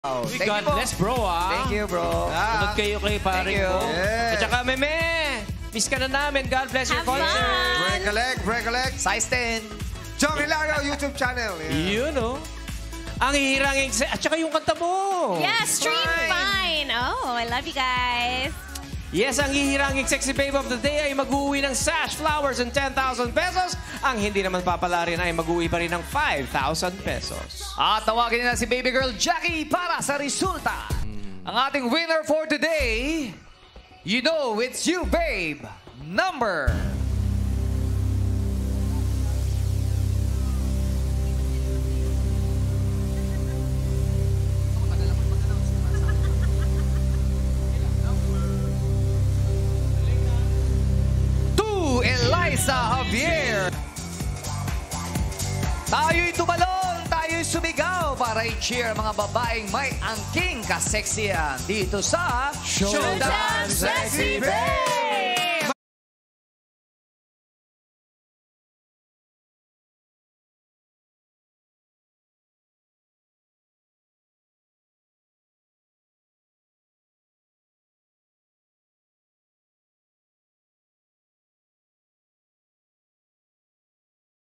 Oh, Uy, God bless, bro, ah. Thank you, bro. Sunod kayo kay paring Thank you. ko. Yes. At saka, Meme, miss ka na namin. God bless your Have concert. fun. Break a leg. Size 10. John Hilario YouTube channel. Yeah. Yun, oh. Ang hihirangin. At saka yung kanta mo. Yeah, stream fine. Oh, I love you guys. Yes, ang hihiranging sexy babe of the day ay mag-uwi ng sash, flowers, and 10,000 pesos. Ang hindi naman papala rin ay mag-uwi pa rin ng 5,000 pesos. At tawagin nila si baby girl Jackie para sa resulta. Ang ating winner for today, you know it's you, babe. Number... Eliza Javier. Tayo'y tumalon, tayo'y sumigaw para i-cheer mga babaeng may angking kaseksiyan dito sa Showtime Sexy Babe!